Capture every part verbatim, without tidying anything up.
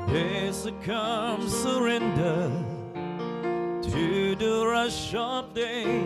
There's a calm surrender to the rush of day,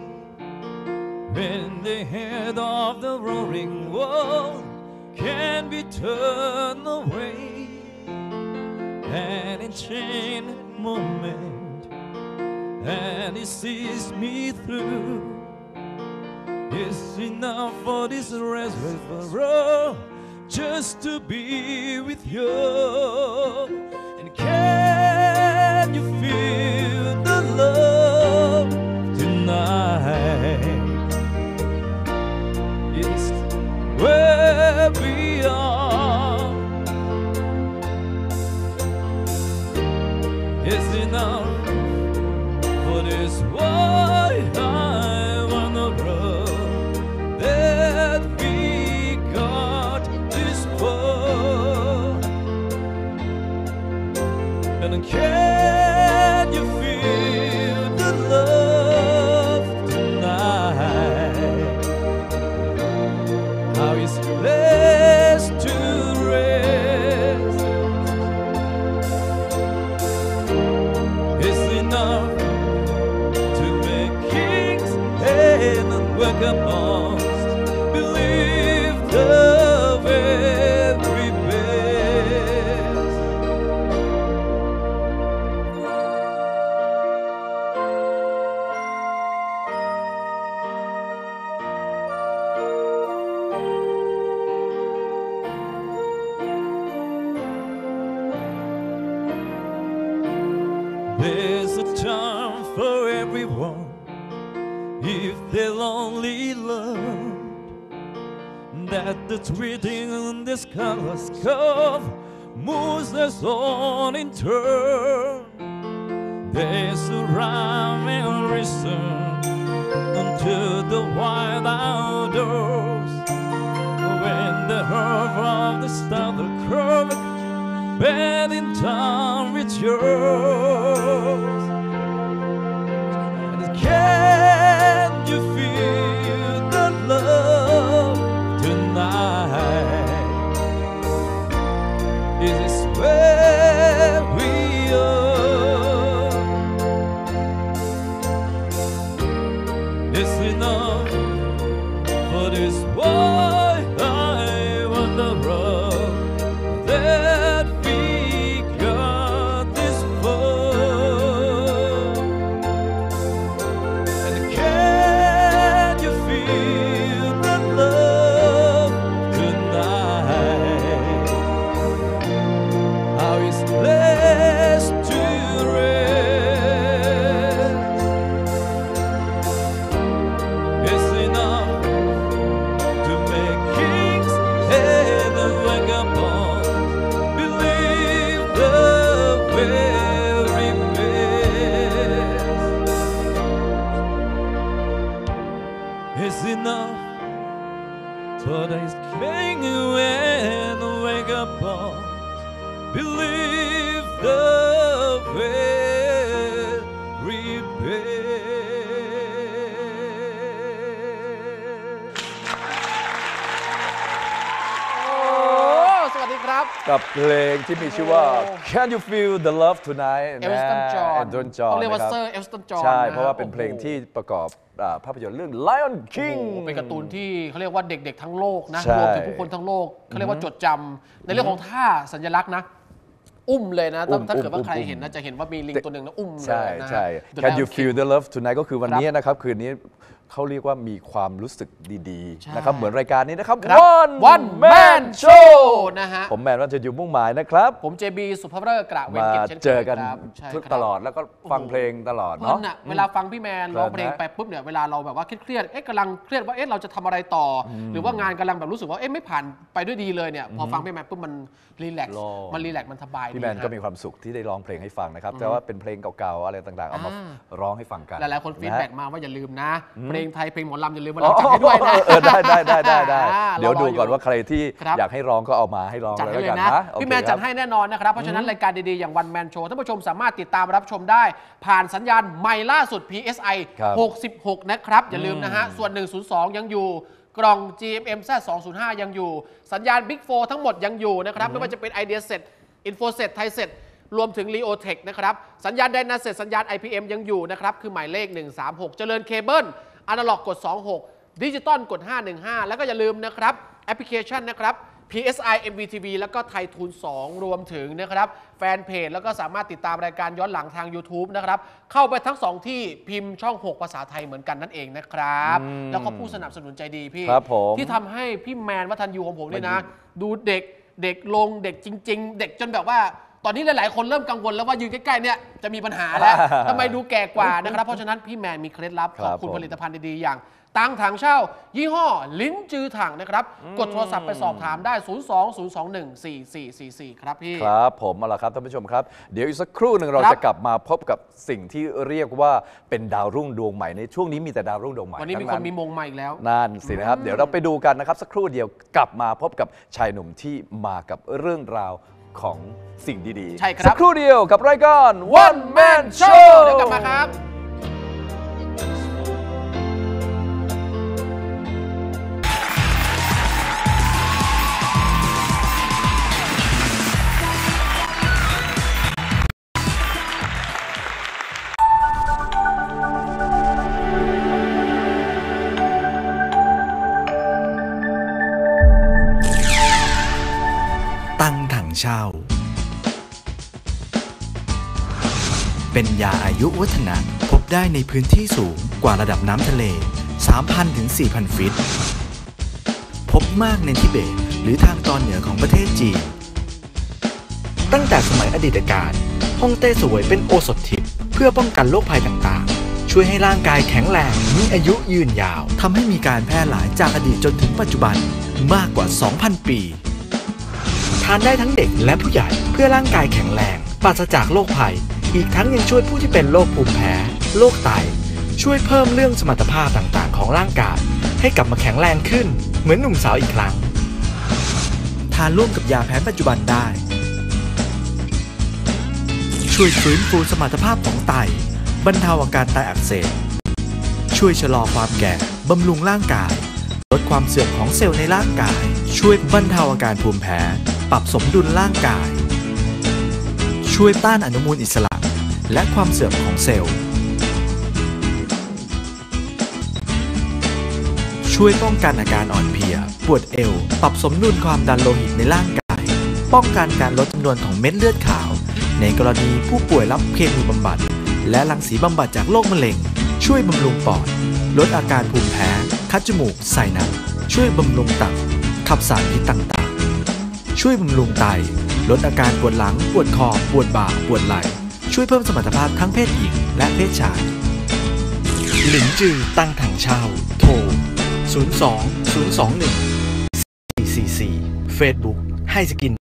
when the head of the roaring world can be turned away. An enchained moment, and it sees me through. It's enough for this restless world just to be with you. And can you feel the love tonight? It's where we are. It's enough for this world. I wanna run that we got this far. And can you feel the love tonight? How it's blessed to rest. It's enough to make kings and vagabonds believe the very best. There's a time for everyone if they'll only learn that the tweeting in this color's curve moves us on in turn. There's a rhyme and reason unto the wild outdoors, when the curve of the star, the curve bend in time with yours. And can you feel the love tonight? Is this where we are? It's enough for this world. I wanna run that we got this far. And can you feel the love tonight? How it's blessed to rest. It's enough to make kings and vagabonds believe the very best. It's enough for these kings and vagabonds believe the very best. โอ้สวัสดีครับกับเพลงที่มีชื่อว่า Can You Feel the Love Tonight เอลสตันจอห์นเอลสตันจอห์นต้องเรียกว่านะครับเซอร์เอลสตันจอห์นใช่นะเพราะว่าเป็นเพลงที่ประกอบอ่าภาพยนตร์เรื่อง Lion โอ้ King โหเป็นการ์ตูนที่เขาเรียกว่าเด็กๆทั้งโลกนะใช่รวมถึงผู้คนทั้งโลกเขาเรียกว่าจดจำในเรื่องของท่าสัญลักษณ์นะ อุ้มเลยนะอุ้มถ้าเกิดว่าอุ้มใครอุ้มเห็นนะจะเห็นว่ามีลิงตัวหนึ่งนะอุ้มเลยใช่นะใช่ The Can Lion You King Feel the Love Tonight ก็คือวันนี้ครับนะครับคืนนี้เขาเรียกว่ามีความรู้สึกดีใช่ๆนะครับเหมือนรายการนี้นะครับครับ One One Man Man Show Show นะฮะผมแมนวัชรยุมุ่งหมายนะครับผม เจ บี สุภาพเริกกระเวนมากิจเช่นเคยเจอกันครับใช่ทุกครับตลอดแล้วก็ฟังเพลงตลอดเพลิเนาะนอะเวลาฟังพี่แมนร้องเพลงเพลินนะไปปุ๊บเนี่ยเวลาเราแบบว่าเครียดๆเอ๊ะกำลังเครียดว่าเอ๊ะเราจะทำอะไรต่ออหรือว่างานกำลังแบบรู้สึกว่าเอ๊ะไม่ผ่านไปด้วยดีเลยเนี่ยพอฟังพี่แมนปุ๊บมันรีแลกซ์โล่มันรีแลกซ์มันสบายดีพี่แมนก็มีฮะความสุขที่ได้ร้องเพลงให้ฟังนะครับ แต่ว่าเป็นเพลงเก่าๆ อะไรต่างๆ เอามาอ่าร้องให้ฟังกันหลายๆคนฟีดแบ็กะมาว่าอย่าลืมนะ เพลงไทยเพลงหมอลำอย่าลืมมาอ๋อลำจัดให้ด้วยนะเออได้ได้ได้ได้ได้อ่าเดี๋ยวดูก่อนรออยู่ว่าใครที่ครับอยากให้ร้องก็เอามาให้ร้องจัดให้แล้วเลกัยนนะนะโอเคพี่แมนจัดให้แน่นอนนะครับ เพราะฉะนั้นรายการดีๆ อย่างวันแมนโชว์ท่านผู้ชมสามารถติดตามรับชมได้ผ่านสัญญาณใหม่ล่าสุด พี เอส ไอครับหกสิบหก นะครับ อย่าลืมนะฮะ ส่วน หนึ่งศูนย์สอง ยังอยู่กล่อง จี เอ็ม เอ็ม แซด สองศูนย์ห้า ยังอยู่สัญญาณ Big โฟร์ ทั้งหมดยังอยู่นะครับไม่ว่าจะเป็นไอเดียเซ็ตอินโฟเซตไทยเซ็ตรวมถึง Leotech นะครับสัญญาณ Dynaset สัญญาณ ไอ พี เอ็ม ยังอยู่นะครับคือหมายเลขหนึ่งสามหกเจริญเคเบิลอนาล็อกกดสองหกดิจิตอลกดห้าหนึ่งห้าแล้วก็อย่าลืมนะครับแอปพลิเคชันนะครับ พี เอส ไอ เอ็ม วี ที วี แล้วก็ไทยทูนสองรวมถึงนะครับแฟนเพจแล้วก็สามารถติดตามรายการย้อนหลังทาง YouTube นะครับเข้าไปทั้งสองที่พิมพ์ช่องหกภาษาไทยเหมือนกันนั่นเองนะครับแล้วก็ผู้สนับสนุนใจดีพี่ที่ทำให้พี่แมนวัฒนยูของผมเนี่ยนะดูเด็กเด็กลงเด็กจริงๆเด็กจนแบบว่าตอนนี้หลายๆคนเริ่มกังวลแล้วว่ายืนใกล้ๆเนี่ยจะมีปัญหาแล้วทำไมดูแก่กว่านะครับเพราะฉะนั้นพี่แมนมีเคล็ดลับขอบคุณผลิตภัณฑ์ดีๆอย่างตังถังเช่ายี่ห้อลิ้นจือถังนะครับกดโทรศัพท์ไปสอบถามได้ ศูนย์ สอง ศูนย์ สอง หนึ่ง สี่ สี่ สี่ สี่ ครับพี่ครับผมเอาล่ะครับท่านผู้ชมครับเดี๋ยวอีกสักครู่หนึ่งเราจะกลับมาพบกับสิ่งที่เรียกว่าเป็นดาวรุ่งดวงใหม่ในช่วงนี้มีแต่ดาวรุ่งดวงใหม่วันนี้มีคนมีมงใหม่อีกแล้วนั่นสินะครับเดี๋ยวเราไปดูกันนะครับสักครู่เดียวกลับมาพบกับชายหนุ่มที่มากับเรื่องราวของสิ่งดีๆใช่ครับสักครู่เดียวกับรายการ One Man Show เดี๋ยวกลับมาครับตังถังเช่าเป็นยาอายุวัฒนะพบได้ในพื้นที่สูงกว่าระดับน้ำทะเล สามพัน ถึง สี่พัน ฟิตพบมากในทิเบตหรือทางตอนเหนือของประเทศจีนตั้งแต่สมัยอดีตการฮ่องเต้เสวยเป็นโอสถทิพย์เพื่อป้องกันโรคภัยต่างๆช่วยให้ร่างกายแข็งแรงมีอายุยืนยาวทำให้มีการแพร่หลายจากอดีตจนถึงปัจจุบันมากกว่า สองพัน ปีทานได้ทั้งเด็กและผู้ใหญ่เพื่อร่างกายแข็งแรงปราศจากโรคภัยอีกทั้งยังช่วยผู้ที่เป็นโรคภูมิแพ้โรคไตช่วยเพิ่มเรื่องสมรรถภาพต่างๆของร่างกายให้กลับมาแข็งแรงขึ้นเหมือนหนุ่มสาวอีกครั้งทานร่วมกับยาแผนปัจจุบันได้ช่วยฟื้นฟูสมรรถภาพของไตบรรเทาอาการไตอักเสบช่วยชะลอความแก่บำรุงร่างกายลดความเสื่อมของเซลล์ในร่างกายช่วยบรรเทาอาการภูมิแพ้ปรับสมดุลร่างกายช่วยต้านอนุมูลอิสระและความเสื่อมของเซลล์ช่วยป้องกันอาการอ่อนเพลียปวดเอวปรับสมดุลความดันโลหิตในร่างกายป้องกันการลดจำนวนของเม็ดเลือดขาวในกรณีผู้ป่วยรับเคมีบำบัดและรังสีบำบัดจากโรคมะเร็งช่วยบำรุงปอดลดอาการภูมิแพ้คัดจมูกไซนัสช่วยบำรุงตับขับสารพิษต่างๆช่วยบำรุงไตลดอาการปวดหลังปวดคอปวดบ่าปวดไหล่ช่วยเพิ่มสมรรถภาพทั้งเพศหญิงและเพศชายหลินจือตั้งถังเช่าโทร ศูนย์ สอง ศูนย์ สอง หนึ่ง สี่ สี่ สี่ Facebook ให้สกิน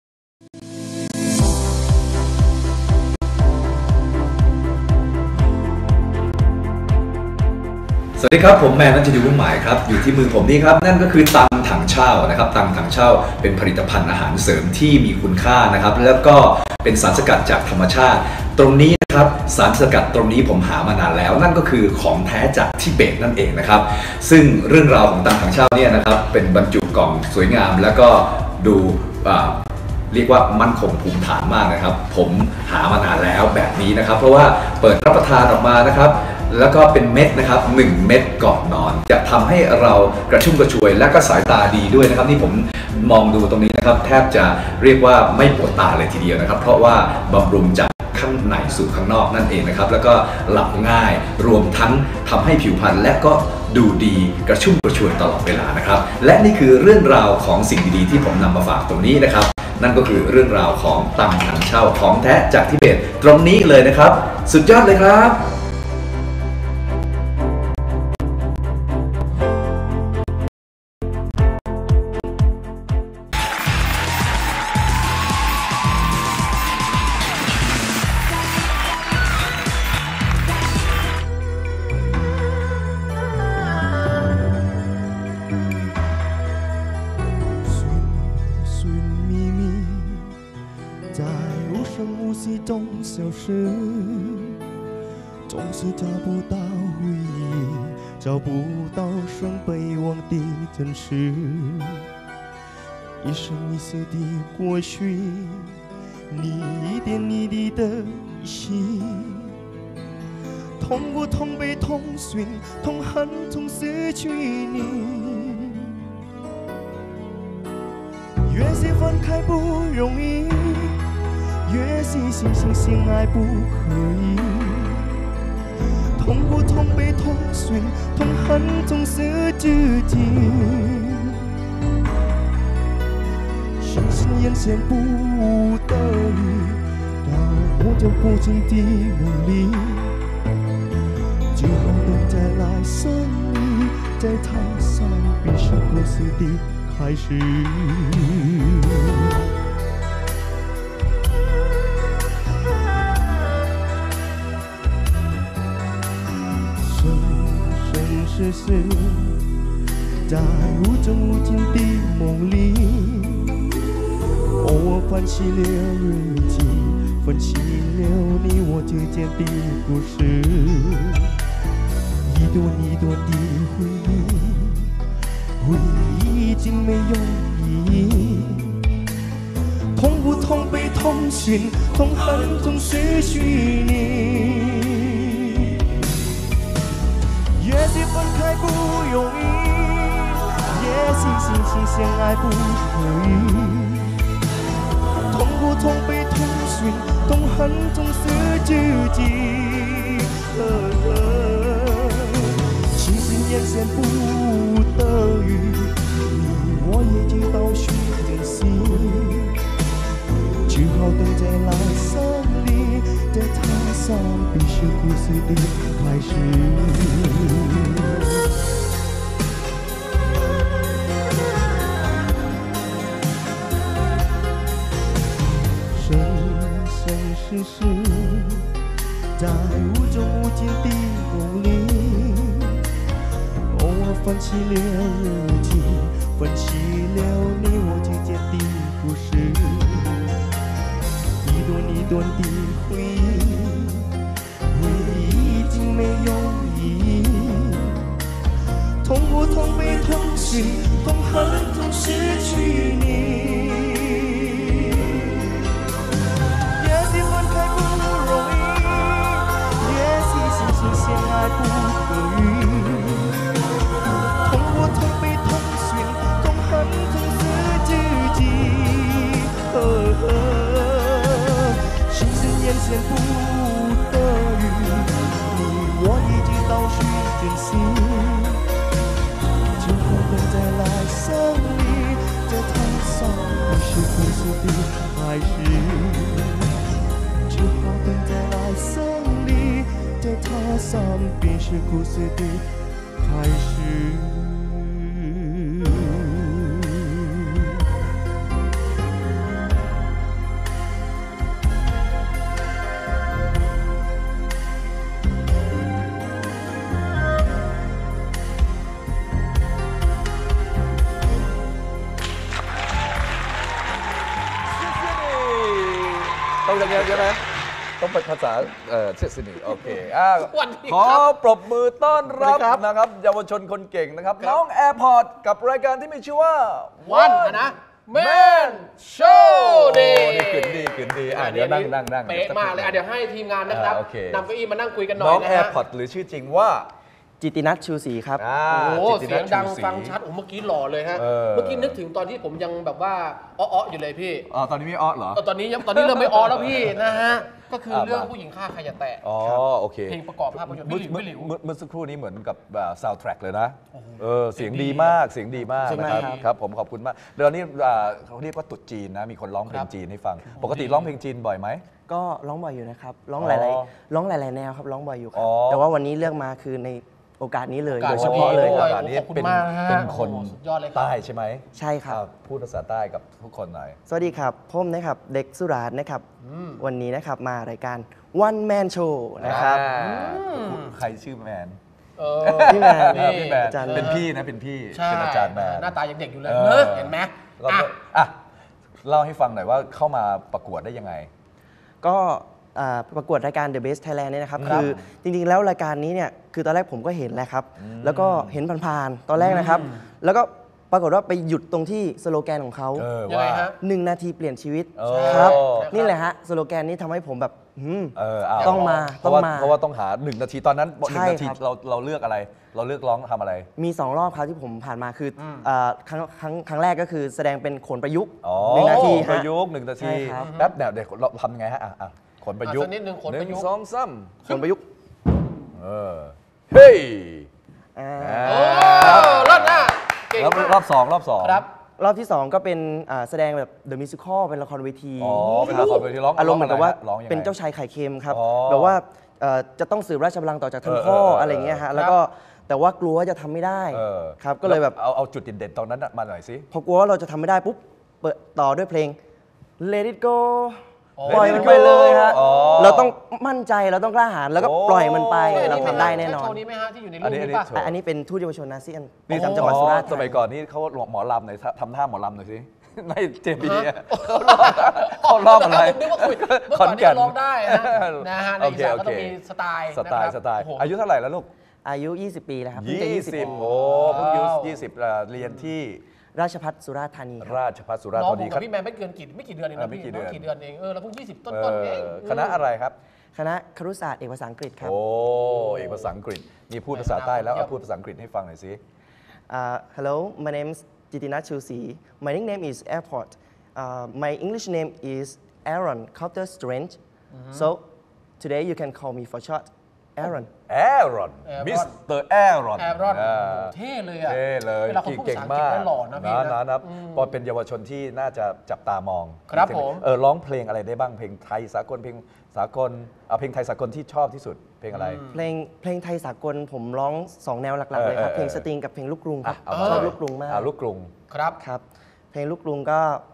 สวัสดีครับผมแมนนันทดีวุ่นหมายครับอยู่ที่มือผมนี่ครับนั่นก็คือตังถังเช่านะครับตังถังเช่าเป็นผลิตภัณฑ์อาหารเสริมที่มีคุณค่านะครับแล้วก็เป็นสารสกัดจากธรรมชาติตรงนี้นะครับสารสกัดตรงนี้ผมหามานานแล้วนั่นก็คือของแท้จากทิเบตนั่นเองนะครับซึ่งเรื่องราวของตังถังเช่าเนี่ยนะครับเป็นบรรจุกล่องสวยงามแล้วก็ดูเรียกว่ามั่นคงภูมิฐานมากนะครับผมหามานานแล้วแบบนี้นะครับเพราะว่าเปิดรับประทานออกมานะครับแล้วก็เป็นเม็ดนะครับหนึ่งเม็ดก่อนนอนจะทำให้เรากระชุ่มกระชวยและก็สายตาดีด้วยนะครับนี่ผมมองดูตรงนี้นะครับแทบจะเรียกว่าไม่ปวดตาเลยทีเดียวนะครับเพราะว่าบำรุงจากข้างในสู่ข้างนอกนั่นเองนะครับแล้วก็หลับง่ายรวมทั้งทำให้ผิวพรรณและก็ดูดีกระชุ่มกระชวยตลอดเวลานะครับและนี่คือเรื่องราวของสิ่งดีๆที่ผมนำมาฝากตรงนี้นะครับนั่นก็คือเรื่องราวของตังถังเช่าของแท้จากทิเบตตรงนี้เลยนะครับสุดยอดเลยครับ中消失，总是找不到回忆，找不到生被忘的真实。一生一世的过去， 你一点一滴的遗弃，痛不痛悲痛寻，痛恨痛失去你。越是分开不容易，越是心心相爱不可以。痛不痛悲痛寻，痛恨痛失自己。深深眼线不得已，让我就不停地努力，只好等在来生里，在台上必是故事的开始。生生世世，在无踪无迹的梦里，偶尔翻起了日记，分析了你我之间的故事，一段一段的回忆，回忆已经没有意义。痛不痛悲痛寻，痛恨痛失去你。越是分开不容易，越是心心相爱不可以。痛不痛悲痛寻，痛恨痛失自己。呵呵，情深眼线不得已，你我也知道需珍惜，只好等在来生里，在台上必是故事的开始。生生世世，在无踪无迹的梦里，偶尔翻起了日记，分析了你我之间的故事，一段一段的回忆，回忆已经没有意义。痛不痛悲痛寻，痛恨痛失去你。越是分开不容易，越是心心相爱不可以。痛不痛悲痛寻，痛恨痛失自己。呵呵，心深眼线不得已，你我已知道需珍惜。只好等在来生里，在台上必是故事的开始。只好等在来生里，在台上便是故事的开始。 ต้องอย่างนี้ใช่ไหมต้องเป็นภาษาเอ่อเชสซินีโอเคอ่ะสวัสดีขอครับปรบมือต้อนรับสวัสดีครับนะครับเยาวชนคนเก่งนะครับครับน้องแอร์พอร์ตกับรายการที่มีชื่อว่าวันนะแมนโชว์ดีโอ้ดีขึ้นดีขึ้นดีอ่ะเดี๋ยวนั่งนั่งนั่งเป๊ะมากเลยอ่ะเดี๋ยวให้ทีมงานนะครับอ่าโอเคนำเก้าอี้มานั่งคุยกันหน่อน้ยองนะแอฮะร์พอร์ตหรือชื่อจริงว่าจิตินัทชูศรีครับอ่าโอ้จิตติเสียงนัทดังชูศรีฟังชัดโอ้เมื่อกี้หล่อเลยฮะเออเมื่อกี้นึกถึงตอนที่ผมยังแบบว่าอ้อๆอยู่เลยพี่อ๋อตอนนี้ไม่อ้อเหรอเออตอนนี้ยังตอนนี้เริ่มไม่อ้อแล้วพี่นะฮะก็คืออ่าเรื่องมาผู้หญิงฆ่าใครอย่าแตะอ๋อโอเคเพลงประกอบภาพยนตร์เมื่อวิหลิวเมื่อวิหลิวเมื่อสักครู่นี้เหมือนกับซาวด์แทร็กเลยนะเออเสียงดีมากเสียงดีมากใช่ไหมนะครับครับครับผมขอบคุณมากเดี๋ยวนี้อ่าเขาเรียกว่าตรุษจีนนะมีคนร้องเพลครังบจีนให้ฟัง ปกติร้องเพลงจีนบ่อยไหมก็ร้องบ่อยอยู่นะครับร้องอ๋อหลายๆร้องหลายๆแนวครับร้องบ่อยอยู่ครัอ๋บอแต่ว่าวันนี้เลือกมาคือในโอกาสนี้เลยโอกาสโดยเฉพาะเลยวันนี้ครับด้วยอันนี้ขอบคุณเป็นมากฮะเป็นคนโอ้โหสุดยอดเลยครับใต้ใช่ไหมใช่ครับอ่าพูดภาษาใต้กับทุกคนหน่อยสวัสดีครับผมนะครับเด็กสุราษฎร์นะครับวันนี้นะครับมารายการ One Man Show นะครับอ่าใครชื่อแมนเออพี่แมนอ่าพี่แมนอาจารย์เป็นพี่นะเป็นพี่ใช่เป็นอาจารย์แมนหน้าตายังเด็กอยู่เลยเออเนอะเห็นไหมแล้วอ่ะก็อ่ะเล่าให้ฟังหน่อยว่าเข้ามาประกวดได้ยังไงก็อ่าประกวดรายการ The Best Thailand เนี่ยนะครับครับคือจริงๆแล้วรายการนี้เนี่ยคือตอนแรกผมก็เห็นแหละครับ แล้วก็เห็นผ่านๆตอนแรกนะครับ แล้วก็ปรากฏว่าไปหยุดตรงที่สโลแกนของเขาเออยังไงว่าฮะหนึ่งนาทีเปลี่ยนชีวิตโอ้ครับใช่นี่แหละฮะสโลแกนนี้ทำให้ผมแบบหืมเออเอาต้องมาเพราะว่าต้องมาเพราะว่าต้องหาหนึ่งนาทีตอนนั้นหใช่นึ่งนาทีครับเราเราเลือกอะไร เราเลือกร้องทำอะไรมีสองรอบครับที่ผมผ่านมาคืออเอ่อครั้งครั้งครั้งแรกก็คือแสดงเป็นโขนประยุกต์อ๋อหนึ่งนาทีปฮะระยุกต์หนึ่งนาทีใช่ครับแป๊บเดี๋ยวเดี๋ยวเราทำยังไงฮะอ่ะอ่ะขนประยุกต์อ่ะสักนิดนึงขนประยุกต์หงสองสามโขนประยุกต์เออเฮ้ยอ่าอ่าโอ้รอดหน้าเก่งแล้วมากรอบสองรอบสองครับรอบที่สองก็เป็นอ่าแสดงแบบ The Musical เป็นละครเวทีอ๋อเป็นละครเวทีร้องอารมณ์เหมือนกับว่าร้องยังไงเป็นเจ้าชายไข่เค็มครับอ๋อแบบว่าเอ่อจะต้องสืบราชบัลลังก์ต่อจากท่านเออพ่อเออเออออะไรอย่างเงี้ยฮะแล้วก็แต่ว่ากลัวว่าจะทำไม่ได้เออครับก็เลยแบบเอาเอาจุดเด่นๆตรงนั้นน่ะมาหน่อยสิพอกลัวว่าเราจะทำไม่ได้ปุ๊บเปิดต่อด้วยเพลง Let it go อ๋อปล่อย Let มัน it ไปเลยฮะอ๋อเราต้องมั่นใจเราต้องกล้าหาญแล้วก็โอ้ปล่อยมันไปใช่เราไหมทำได้แน่นอใช่นโชว์นี้ไหมฮะที่อยู่ในรูอันปนี้นี้ป่ะอันนี้อันนี้เป็นทูตเยาวชนอาเซียนนี่ประจำจังหวัดสุราษฎร์สมัยธานีก่อนนี่เขาหมอลำหน่อยทำท่าหมอลำหน่อยสิ ในเจบีเขารอบอะไรผมนึกว่าคุยเมื่อขก่ออน นแก่นี่นร้องได้นะนะฮะในโออีเคสานโอก็เคต้องมีสไตล์สไตล์นะครับสไตล์โโหอายุเท่าไหร่แล้วลูกอายุ ยี่สิบ ปีแล้วครับเพิ่งจะยี่สิบโโอ้เพิ่งอายุยี่สิบเอ่อเรียนที่ราชภัฏสุราษฎร์ธานีครับราชภัฏสุราษฎน้องร์ธาผนีมคกัรับบ พี่แมนไม่เกินกี่ไม่กี่เดือนเองเออนะไม่พี่กี่เดือนกี่เดือนเองเออเราเพิ่งยี่สิบต้เอนๆเองอคณะอะไรครับคณะครุศาสตร์เอกภาษาอังกฤษครับโอ้เอกภาษาอังกฤษมีพูดภาษาใต้แล้วเอาพูดภาษาอังกฤษให้ฟังหน่อยสิ Uh, hello, my name is Jitinat Chusi. My nickname is Airport. Uh, my English name is Aaron Counter Strange. So today you can call me for short, Aaron. แอรอน Aaron มิสเตอร์แอรอนแอรอนเท่เลยอะเท่เลยเวลาเขาพูดภาษาอังกฤษได้หล่อนะพี่นะนะนะพอเป็นเยาวชนที่น่าจะจับตามองครับจงๆผมเออร้องเพลงอะไรได้บ้างเพลงไทยสากลเพลงสากลเอาเพลงไทยสากลที่ชอบที่สุดเพลงอะไรเพลงเพลงไทยสากลผมร้องสองแนวหลักๆเลยครับเออเออเพลงสตริงกับเพลงลูกกรุงครับเอาชอบมาลูกกรุงมากอ่าลูกกรุงครับครับ เพลงลูกกรุงก็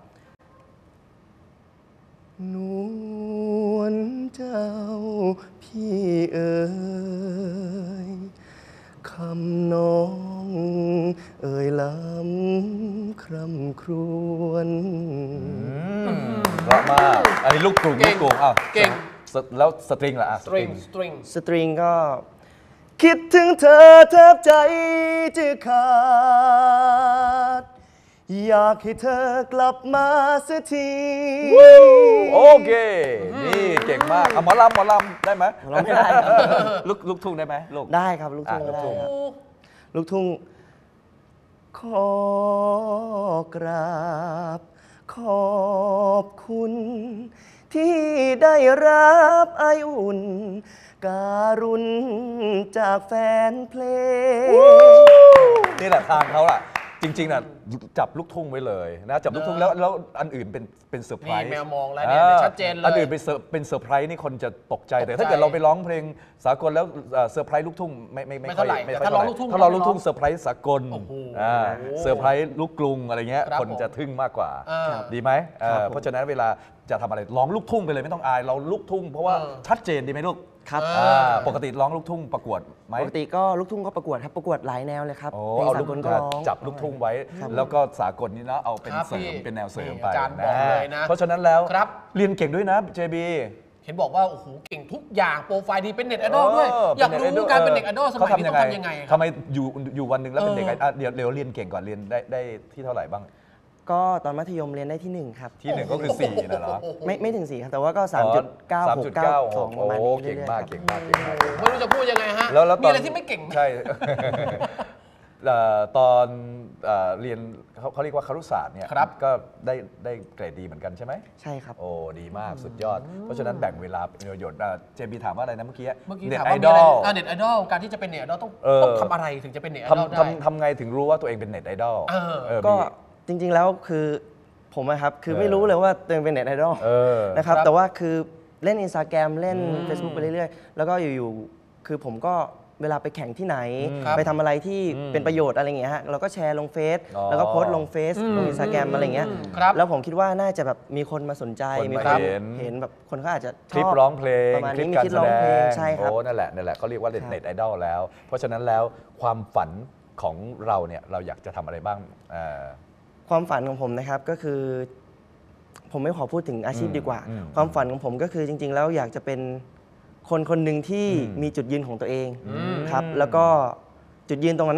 นวลเจ้าพี่เอ๋ยคำน้องเอ่ยลำคร่ำครวญเพราะมากอันนี้ลูกกรุงเก่ลูงกกรุงอ้าวเก่งสแล้วสตริงล่ะอ่ะสตริงสตริงสตริงก็ คิดถึงเธอแทบใจจะขาด อยากให้เธอกลับมาสักทีโอเค นี่เก่งมากเอาหมอลำหมอลำได้ไหมร้องไม่ได้ครับลูกลูกทุ่งได้ไหมลูกได้ครับลูกทุ่งอ่ะลูกได้ทุ่งครับลูกทุ่ง ขอกราบ ขอบคุณ ที่ได้รับไออุ่น การุณจากแฟนเพลงนี่แหละทางเขาล่ะ จริงๆน่ะจับลูกทุ่งไว้เลยนะจับลูกทุ่งแล้วแล้วอันอื่นเป็นเป็นเซอร์ไพรนี่ส์แมวมองแล้วเนี่ยเนี่ยชัดเจนเลยอันอื่นเป็นเซอร์เป็นเซอร์ไพรส์นี่คนจะตกใจแต่ตกใจถ้าเกิดเราไปร้องเพลงสากลแล้วเอ่อเซอร์ไพรส์ลูกทุ่งไม่ไม่ไม่เท่าไหร่ไม่แต่ค่อยถ้าร้องลูกทุ่งถ้าร้องลูกทุ่งเราไม่ร้องเซอร์ไพรส์สากลโอ้โหอ่าเซอร์ไพรส์ลูกกรุงอะไรเงี้ยครับคนจะทึ่งมากกว่าเออดีไหมเออครับผมเพราะฉะนั้นเวลาจะทำอะไรร้องลูกทุ่งไปเลยไม่ต้องอายเราลูกทุ่งเพราะว่าเออชัดเจนดีไหมลูกครับอ่าปกติร้องลูกทุ่งประกวดไหมปกติก็ลูกทุ่งก็ประกวดครับ ประกวดหลายแนวเลยครับโอ้เพลงเอาสาลูกกลก็ร้องจับลูกทุ่งไว้ แล้วก็สากลนี่นะเอาเป็นครับเสริมพี่เป็นแนวเสริมนี่ไปอาจารย์บอกเลยนะเพราะฉะนั้นแล้วครับเรียนเก่งด้วยนะ เจ บีเห็นบอกว่า โอ้โห เก่งทุกอย่างโปรไฟล์ดีเป็นเน็ตไอดอลด้วยเอยากรู้การเป็นเน็ตไอดอลสมัยนี้ต้องทำยังไงคทำรับไมอยู่อยู่วันหนึ่งแล้วเป็นเด็กเอไอออ่ะเดี๋ยวเดี๋ยวเรียนเก่งก่อนเรียนได้ได้ที่เท่าไหร่บ้างก็ตอนมัธยมเรียนได้ที่หนึ่งครับที่หนึ่งก็คือสี่นะเหรอไม่ไม่ถึงสี่ครับ แต่ว่าก็ สามจุดเก้าหก เก้าสองโอ้ประมาณโหนี้เก่งเรื่อยๆมากครับเก่งมากเก่งมากเก่งไม่มากรู้จะพูดยังไงฮะแล้วแล้วตมีอนอะไรที่ไม่เก่งไหมใช่ เอ่อตอนเอ่อเรียนเขาเขาเรียกว่าครุศาสตร์เนี่ยครับก็ได้ได้เกรดดีเหมือนกันใช่ไหมใช่ครับโอ้ดีมากสุดยอด เพราะฉะนั้นแบ่งเวลาเป็นประโยชน์อ่ะเจบีถามว่าอะไรนะเมื่อกี้เมื่อกี้เน็ตถามไอว่ามีดอะอไรลอ่าเน็ตไอดอลการที่จะเป็นเน็ตไอดอลต้องเออต้องทำอะไรถึงจะเป็นเน็ตไอดอลทำได้ทำทำไงถึงรู้ว่าตัวเองเป็นเน็ตไอดอลเออเออก็มีจริง ๆ แล้วคือผมอะครับ คือเออไม่รู้เลยว่าตัวเองเป็นเน็ตไอดอลเออนะครับครับแต่ว่าคือเล่น Instagram เล่นอืม Facebook ไปเรื่อยๆ แล้วก็อยู่ๆ คือผมก็เวลาไปแข่งที่ไหนครับไปทำอะไรที่อืมเป็นประโยชน์อะไรอย่างเงี้ยฮะเราก็แชร์ลงเฟซอ๋อแล้วก็โพสต์ลงเฟซลงอินสตาแกรมอะไรอย่างเงี้ยครับแล้วผมคิดว่าน่าจะแบบมีคนมาสนใจคนมาคนเห็นเห็นแบบคนเขาอาจจะชคลิปอบร้องเพลงประมาณคลิปนี้มีการคลิปแสร้องดเพลงงใช่ครับโอ้นั่นแหละนั่นแหละเขาเรียกว่าครับเน็ตไอดอลแล้ว เพราะฉะนั้นแล้วความฝันของเราเนี่ยเราอยากจะทำอะไรบ้างเอ่อความฝันของผมนะครับก็คือ ผมไม่ขอพูดถึงอาชีพอืมดีกว่าอืมความฝันของผมก็คือจริง ๆ แล้วอยากจะเป็นคนคนหนึ่งที่อืมมีจุดยืนของตัวเองอืมครับ แล้วก็จุดยืนตรงนั้นน่ะ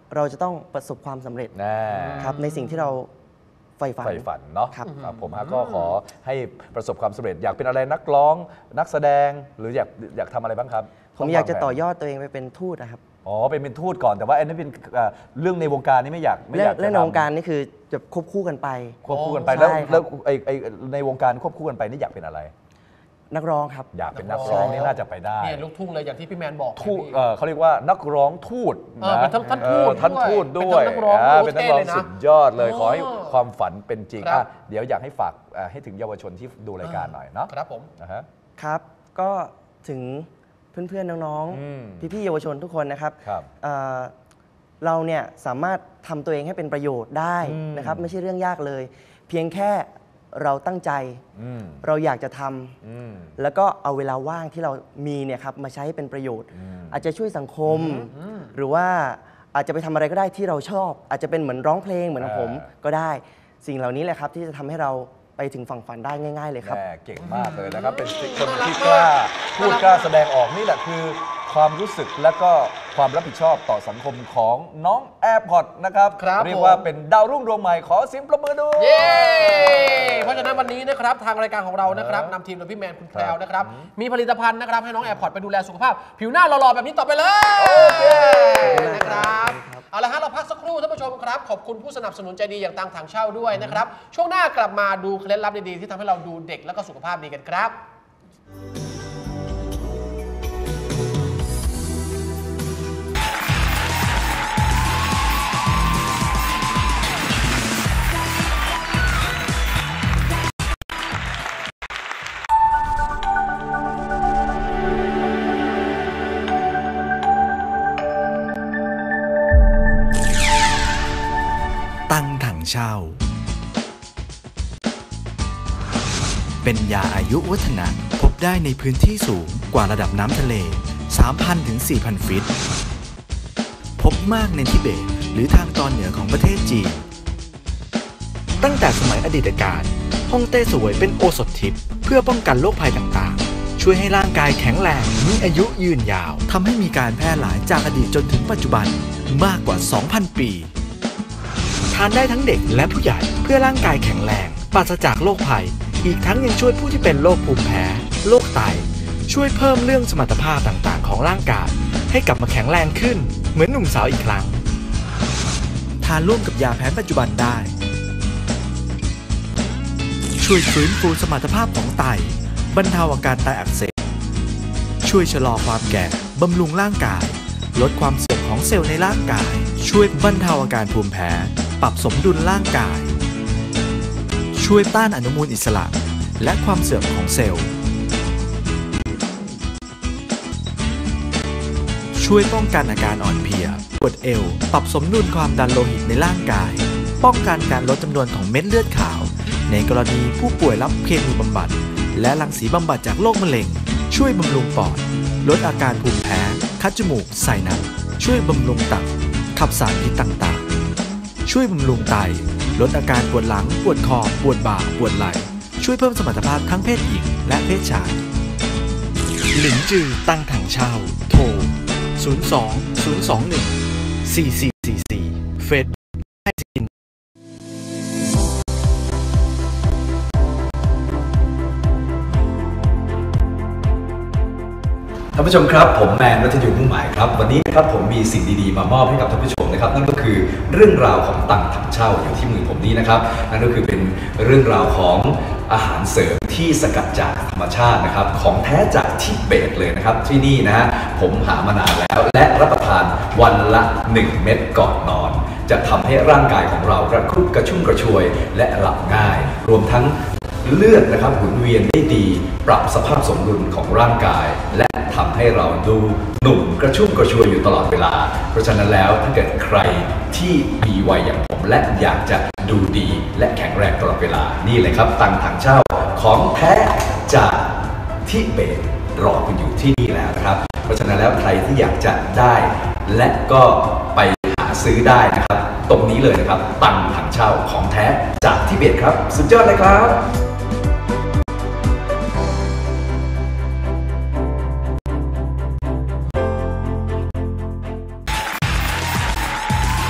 เราจะต้องประสบความสำเร็จแน่ครับในสิ่งที่เราใฝ่ฝันใฝ่ฝันเนาะครับครับผมฮะก็ขอให้ประสบความสำเร็จอยากเป็นอะไรนักร้องนักแสดงหรืออยากอยากทำอะไรบ้างครับผมอยากจะต่อยอดตัวเองไปเป็นทูตนะครับอ๋อเป็นเป็นทูตก่อนแต่ว่าอันนี้เป็นเอ่อเรื่องในวงการนี่ไม่อยากไม่อยากจะเรื่องในทำวงการนี่คือจะควบคู่กันไปควบคู่กันไปใช่แล้วครับแล้วไอไอในวงการควบคู่กันไปนี่อยากเป็นอะไรนักร้องครับอยากเป็นนักร้องนี่น่าจะไปได้เนี่ยลูกทุ่งเลยอย่างที่พี่แมนบอกทูตไงพี่เอ่อเขาเรียกว่านักร้องทูตเออเป็นทั้งท่านทูตเออท่านทูตด้ด้ววย ยเป็นทั้งนักร้องาโอ้เป็นนักร้องเท่เลยนะสุดยอดเลยโอ้ขอให้ความฝันเป็นจริงครับอ่ะเดี๋ยวอยากให้ฝากเอ่อให้ถึงเยาวชนที่ดูรายการหน่อยเนาะครับผมนะฮะครับก็ถึงเพื่อนๆน้องอืมๆพี่ๆเยาวชนทุกคนนะครับครับเอ่อเราเนี่ยสามารถทำตัวเองให้เป็นประโยชน์ได้อืมนะครับไม่ใช่เรื่องยากเลย เพียงแค่เราตั้งใจอืมเราอยากจะทำอืมแล้วก็เอาเวลาว่างที่เรามีเนี่ยครับมาใช้ให้เป็นประโยชน์อืมอาจจะช่วยสังคม หรือว่าอาจจะไปทำอะไรก็ได้ที่เราชอบ อาจจะเป็นเหมือนร้องเพลงเหมือนของผมก็ได้ สิ่งเหล่านี้แหละครับที่จะทำให้เราไปถึงฝั่งฝันได้ง่าย ๆ เลยครับแม่เก่งมากเลยนะครับ เป็นคนที่กล้าพูดกล้าแสดงออกนี่แหละคือความรู้สึกและก็ความรับผิดชอบต่อสังคมของน้องแอร์พอร์ตนะครับครับเรียกว่าผมเป็นดาวรุ่งดวงใหม่ขอเสียงประมือด้วยเย้ เพราะฉะนั้นวันนี้นะครับทางรายการของเรานะครับนำทีมโดยพี่แมนคุณแพรวนะครับมีผลิตภัณฑ์นะครับให้น้องแอร์พอร์ตไปดูแลสุขภาพ ผิวหน้าหล่อๆแบบนี้ต่อไปเลยโอเคนะครับเอาละฮะเราพักสักครู่ท่านผู้ชมครับขอบคุณผู้สนับสนุนใจดีอย่างตังถังเช่าด้วยนะครับช่วงหน้ากลับมาดูเคล็ดลับดีๆที่ทำให้เราดูเด็กและก็สุขภาพดีกันครับตังถังเช่า เป็นยาอายุวัฒนะพบได้ในพื้นที่สูงกว่าระดับน้ำทะเล สามพัน ถึง สี่พัน ฟิต พบมากในทิเบตหรือทางตอนเหนือของประเทศจีน ตั้งแต่สมัยอดีตการฮ่องเต้เสวยเป็นโอสถทิพย์เพื่อป้องกันโรคภัยต่างๆ ช่วยให้ร่างกายแข็งแรงมีอายุยืนยาวทำให้มีการแพร่หลายจากอดีตจนถึงปัจจุบันมากกว่า สองพัน ปีทานได้ทั้งเด็กและผู้ใหญ่เพื่อร่างกายแข็งแรงปราศจากโรคภัยอีกทั้งยังช่วยผู้ที่เป็นโรคภูมิแพ้โรคไตช่วยเพิ่มเรื่องสมรรถภาพต่างๆของร่างกายให้กลับมาแข็งแรงขึ้นเหมือนหนุ่มสาวอีกครั้งทานร่วมกับยาแผนปัจจุบันได้ช่วยฟื้นฟูสมรรถภาพของไตบรรเทาอาการไตอักเสบช่วยชะลอความแก่บำรุงร่างกายลดความเสื่อมของเซลล์ในร่างกายช่วยบรรเทาอาการภูมิแพ้ปรับสมดุลร่างกายช่วยต้านอนุมูลอิสระและความเสื่อมของเซลล์ช่วยป้องกันอาการอ่อนเพลียปวดเอวปรับสมดุลความดันโลหิตในร่างกายป้องกันการลดจำนวนของเม็ดเลือดขาวในกรณีผู้ป่วยรับเคมีบำบัดและรังสีบำบัดจากโรคมะเร็งช่วยบำรุงปอดลดอาการภูมิแพ้คัดจมูกไซนัสช่วยบำรุงตับขับสารพิษต่างๆช่วยบำรุงไตลดอาการปวดหลังปวดคอปวดบ่าปวดไหล่ช่วยเพิ่มสมรรถภาพทั้งเพศหญิงและเพศชายหลินจือตั้งถังเช่าโทรศูนย์ สอง ศูนย์ สอง หนึ่ง สี่ สี่ สี่ สี่เฟซให้กินท่านผู้ชมครับผมแมนวัฒยุมุ่งหมายครับวันนี้นะครับผมมีสิ่งดีๆมามอบให้กับท่านผู้ชมนะครับนั่นก็คือเรื่องราวของตังถังเช่าอยู่ที่มือผมนี้นะครับนั่นก็คือเป็นเรื่องราวของอาหารเสริมที่สกัดจากธรรมชาตินะครับของแท้จากทิเบตเลยนะครับที่นี่นะฮะผมหามานานแล้วและรับประทานวันละหนึ่งเม็ดก่อนนอนจะทำให้ร่างกายของเรากระครุบกระชุ่มกระชวยและหลับง่ายรวมทั้งเลือดนะครับหมุนเวียนได้ดีปรับสภาพสมดุลของร่างกายและทำให้เราดูหนุ่มกระชุ่มกระชวยอยู่ตลอดเวลาเพราะฉะนั้นแล้วถ้าเกิดใครที่มีวัยอย่างผมและอยากจะดูดีและแข็งแรงตลอดเวลานี่เลยครับตังถังเช่าของแท้จากทิเบตรอคุณอยู่ที่นี่แล้วนะครับเพราะฉะนั้นแล้วใครที่อยากจะได้และก็ไปหาซื้อได้นะครับตรงนี้เลยนะครับตังถังเช่าของแท้จากทิเบตครับสุดยอดเลยครับต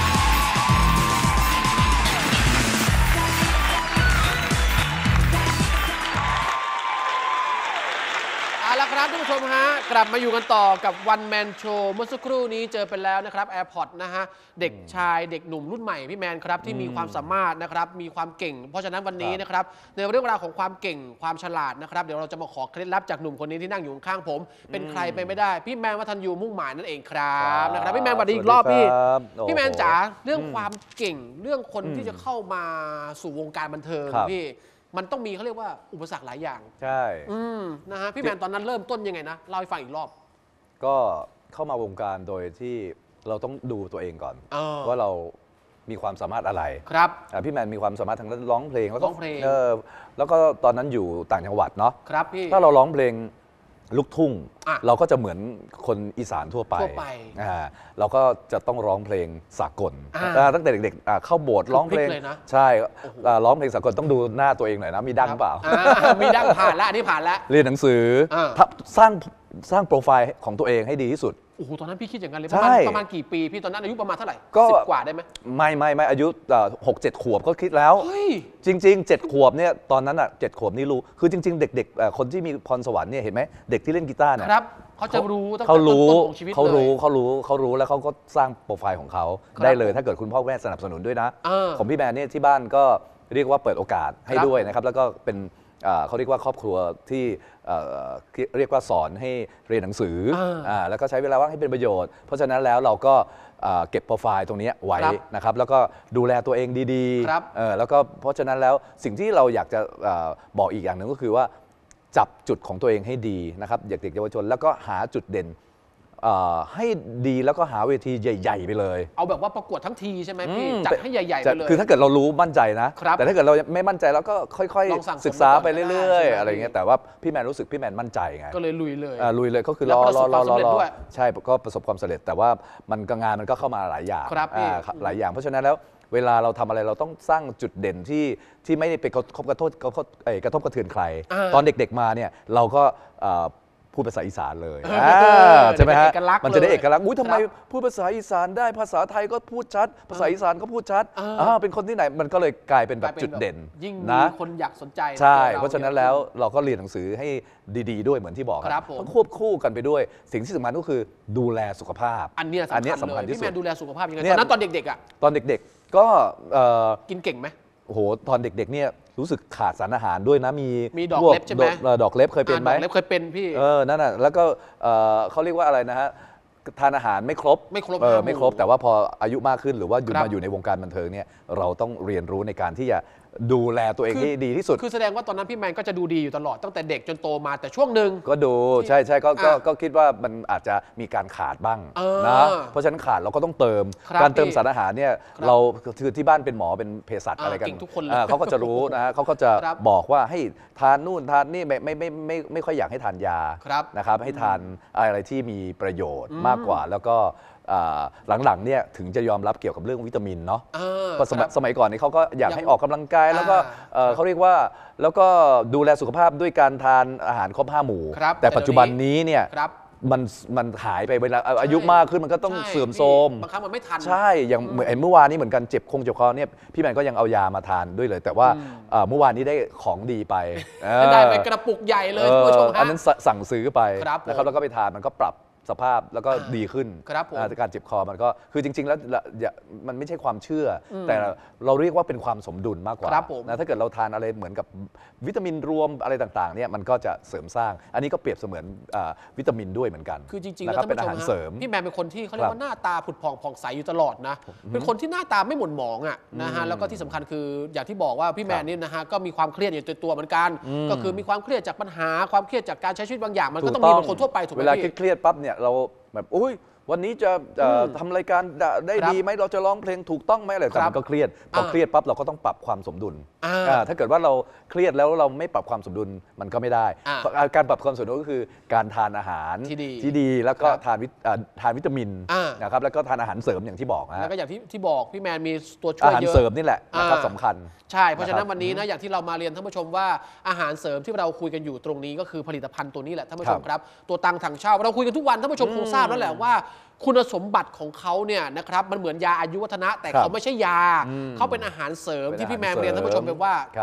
ครับท่านผู้ชมฮะกลับมาอยู่กันต่อกับวันแมนโชว์เมื่อสักครู่นี้เจอไปแล้วนะครับ AirPods นะฮะเด็กชายเด็กหนุ่มรุ่นใหม่พี่แมนครับที่มีความสามารถนะครับมีความเก่งเพราะฉะนั้นวันนี้นะครับในเรื่องราวของความเก่งความฉลาดนะครับเดี๋ยวเราจะมาขอเคล็ดลับจากหนุ่มคนนี้ที่นั่งอยู่ข้างผมเป็นใครไปไม่ได้พี่แมนวัฒนยูมุ่งหมายนั่นเองครับนะครับพี่แมนสวัสดีอีกรอบพี่พี่แมนจ๋าเรื่องความเก่งเรื่องคนที่จะเข้ามาสู่วงการบันเทิงพี่มันต้องมีเขาเรียกว่าอุปสรรคหลายอย่างใช่อืมนะฮะพี่แมนตอนนั้นเริ่มต้นยังไงนะเล่าให้ฟังอีกรอบก็เข้ามาวงการโดยที่เราต้องดูตัวเองก่อนเออว่าเรามีความสามารถอะไรครับอ่ะพี่แมนมีความสามารถทางด้านร้องเพลงแล้วก็ร้องเพลงเออแล้วก็ตอนนั้นอยู่ต่างจังหวัดเนาะครับพี่ถ้าเราร้องเพลงลูกทุ่งอ่ะเราก็จะเหมือนคนอีสานทั่วไปทั่วไปอ่าเราก็จะต้องร้องเพลงสากลอ่าอ่าตั้งแต่เด็กๆอ่าเข้าโบสถ์ร้องเพลงพลิกเลยนะใช่อ่าร้องเพลงสากลต้องดูหน้าตัวเองหน่อยนะมีดังเปล่าอ่ามีดังผ่านแล้วอันนี้ผ่านแล้วเรียนหนังสืออ่าทับสร้างสร้างโปรไฟล์ของตัวเองให้ดีที่สุดโอ้โหตอนนั้นพี่คิดอย่างนั้นเลยใช่ประมาณประมาณกี่ปีพี่ตอนนั้นอายุประมาณเท่าไหร่ก็สิบกว่าได้ไหมไม่ไม่ไม่อายุหกเจ็ดขวบก็คิดแล้วเฮ้ยจริงๆเจ็ดขวบเนี่ยตอนนั้นอ่ะเจ็ดขวบนี่รู้คือจริง ๆ เด็กๆเอ่อคนที่มีพรสวรรค์เนี่ยเห็นไหมเด็กที่เล่นกีตาร์เนี่ยครับเขาจะรู้ตั้งแต่เขาต้รู้นๆของชีวิตเขารู้ลยเขารู้เขารู้แล้วเขาก็สร้างโปรไฟล์ของเขาครับได้เลยถ้าเกิดคุณพ่อแม่สนับสนุนด้วยนะเออของพี่แมนเนี่ยที่บ้านก็เรียกว่าเปิดโอกาสให้ครับด้วยนะครับแล้วก็เป็นเอ่อเขาเรียกว่าครอบครัวที่เอ่อเรียกว่าสอนให้เรียนหนังสืออ่าอ่าแล้วก็ใช้เวลาว่างให้เป็นประโยชน์ เพราะฉะนั้นแล้วเราก็เอ่อเก็บโปรไฟล์ตรงนี้ไว้ครับนะครับแล้วก็ดูแลตัวเองดีครับๆเออแล้วก็เพราะฉะนั้นแล้วสิ่งที่เราอยากจะเอ่อบอกอีกอย่างหนึ่งก็คือว่าจับจุดของตัวเองให้ดีนะครับเด็กๆเยาวชนแล้วก็หาจุดเด่นเอ่อให้ดีแล้วก็หาเวทีใหญ่ ๆ ไปเลยเอาแบบว่าประกวดทั้งทีใช่ไหมพี่อืมจัดให้ใหญ่ๆจะไปเลยคือถ้าเกิดเรารู้มั่นใจนะครับแต่ถ้าเกิดเราไม่มั่นใจเราก็ค่อยลองสั่งสมๆ ศึกษาไปไปก่อนก็ได้เรื่อยใช่ไหมๆอะไรเงี้ยแต่ว่าพี่แมนรู้สึกพี่แมนมั่นใจไงก็เลยลุยเลยอ่าลุยเลยก็คือแล้รวอประรสอบ รอความรอสำเร็จรอด้วยใช่ก็ประสบความสำเร็จแต่ว่ามันก็งานมันก็เข้ามาหลายอย่างครับพี่อ่าหลายอย่างเพราะฉะนั้นแล้วเวลาเราทำอะไรเราต้องสร้างจุดเด่นที่ที่ไม่ได้ไปกระทบกระทบกระทบเอ่อกระทบกระเทือนใครอ่าตอนเด็กๆมาเนี่ยเราก็เอ่อพูดภาษาอีสานเลยเอออ่าใช่ไหมฮะเอกลักษณ์มันจะได้เลยเอกลักษณ์อุ้ยทำไมครับพูดภาษาอีสานได้ภาษาไทยก็พูดชัด ภาษาอีสานก็พูดชัดเอออ่าเป็นคนที่ไหนมันก็เลยกลายเป็นแบกลาบยเป็นจุดเด่นแบบยิ่งนะมีคนอยากสนใจใช่ตัวเพราะฉะนั้นแล้วเราก็เรียนหนังสือให้ดีๆ ด้วยเหมือนที่บอกครับผมต้องควบคู่กันไปด้วย สิ่งที่สำคัญก็คือดูแลสุขภาพอันเนี้ยอันเนี้ยสำคัญสำคัญเลยที่พี่สุแมดนดูแลสุขภาพยังไงเนี่ยตอนนั้นตอนเด็กๆอ่ะตอนเด็กๆก็เอ่อกินเก่งไหมโอ้โหตอนเด็กๆเนี่ยรู้สึกขาดสารอาหารด้วยนะมีมีดอกพวเล็บใช่ไหมดอกดอกเล็บเคยเป็นไหมอ่าดอกเล็บเคยเป็นพี่เออนั่นน่ะแล้วก็เอ่อเขาเรียกว่าอะไรนะฮะทานอาหารไม่ครบไม่ครบเออห้าหมู่ไม่ครบแต่ว่าพออายุมากขึ้นหรือว่าอยู่ครับมาอยู่ในวงการบันเทิงเนี่ยเราต้องเรียนรู้ในการที่จะดูแลตัวเองคือให้ดีที่สุดคือแสดงว่าตอนนั้นพี่แมนก็จะดูดีอยู่ตลอดตั้งแต่เด็กจนโตมาแต่ช่วงหนึ่งก็ดูใช่ใช่ก็ก็อ่ะก็คิดว่ามันอาจจะมีการขาดบ้างเออนะเพราะฉะนั้นขาดเราก็ต้องเติมครับการเติมพี่สารอาหารเนี่ยครับเราคือที่บ้านเป็นหมอเป็นเภสัชอ่าอะไรกันเก่งทุกคนเลยอ่าเขาก็จะรู้นะฮะเขาก็จะครับบอกว่าให้ทานนู่นทานนี่ไม่ไม่ไม่ไม่ไม่ค่อยอยากให้ทานยาครับนะครับให้ทานอะไรที่มีประโยชน์อืมมากกว่าแล้วก็อ่าหลังๆเนี่ยถึงจะยอมรับเกี่ยวกับเรื่องวิตามินเนาะเออเพราะสมัคยรับสมัยก่อนนี่เขาก็อยากยังให้ออกกำลังกายแล้วก็อ่าเอ่อเขาเรียกว่าแล้วก็ดูแลสุขภาพด้วยการทานอาหารครบห้าหมู่ครับแต่ปัจจุบันนี้เนี่ยครับมันมันหายไปเวลาอายุมากขึ้นมันก็ต้องใช่เสื่อมโทรมบางครั้งมันไม่ทันใช่อย่างเหมือนเมื่อวานนี้เหมือนกันเจ็บคงเจ็บคอเนี่ยพี่แมนก็ยังเอายามาทานด้วยเลย แต่ว่าอืมเอ่อเมื่อวานนี้ได้ของดีไปเออได้ไปกระปุกใหญ่เลยเอคุณผู้ชมอฮะอันนั้นสสั่งซื้อไปครับผมนะครับแล้วก็ไปทานมันก็ปรับสภาพแล้วก็อ่าดีขึ้นครับผมอ่าการเจ็บคอมันก็คือจริง ๆ แล้วอย่ามันไม่ใช่ความเชื่ออแต่เราเรียกว่าเป็นความสมดุลมากกว่าครับผมนะถ้าเกิดเราทานอะไรเหมือนกับวิตามินรวมอะไรต่างๆเนี่ยมันก็จะเสริมสร้าง อันนี้ก็เปรียบเสมือนอ่าวิตามินด้วยเหมือนกันคือจริงๆนะแล้วครับท่านเป็นผู้อาชมหารฮะเสริมพี่แมนเป็นคนที่เขาเรียคกรับว่าหน้าตาผุดผ่องผ่องใสอยู่ตลอดนะเป็นคนที่หน้าตาไม่หม่นหมองอ่ะนะฮะแล้วก็ที่สำคัญคืออย่างที่บอกว่าพี่แมนนี่นะฮะก็มีความเครียดอยู่ในตัวเหมือนกัน ก็คือมีความเครียดจากปัญหาความเครียดจากการใช้ชีวิตบางอย่างมันก็ต้องมีเหมือนคนทั่วไปถูกไหมเวลาพี่เครียดๆปั๊บเนี่ยเราแบบอุ้ยวันนี้จะเอ่ออมทำรายการได้ได้ครับดีไหมเราจะร้องเพลงถูกต้องไหมอะไรแต่ครับมันก็เครียดพออ่าเครียดปั๊บเราก็ต้องปรับความสมดุลอ่าอ่าถ้าเกิดว่าเราเครียดแล้วเราไม่ปรับความสมดุลมันก็ไม่ได้อ่าเพราะการปรับความสมดุลก็คือการทานอาหารที่ดีที่ดีแล้วก็ครับทานวิตอ่าทานวิตามินอ่านะครับแล้วก็ทานอาหารเสริมอย่างที่บอกนะแล้วก็อย่างที่ที่บอกพี่แมนมีตัวช่วอาย หารเยอะเสริมนี่แหละนะครับอ่าสำคัญใช่เพราะฉะนั้นนะครับวันนี้นะอย่างที่เรามาเรียนท่านผู้ชมว่าอาหารเสริมที่เราคุยกันอยู่ตรงนี้ก็คือผลิตภัณฑ์ตัวนี้แหละท่านผู้ชมครับครับตัวตังถังเช่าเราคุยกันทุกวันท่านผู้ชมคงทราบแล้วแหละว่า คุณสมบัติของเขาเนี่ยนะครับมันเหมือนยาอายุวัฒนะ แต่ครับเขาไม่ใช่ยาอืมเขาเป็นอาหารเสริมเป็นที่พี่แมนอาหารเรียนท่านผู้ชมไปว่าครับ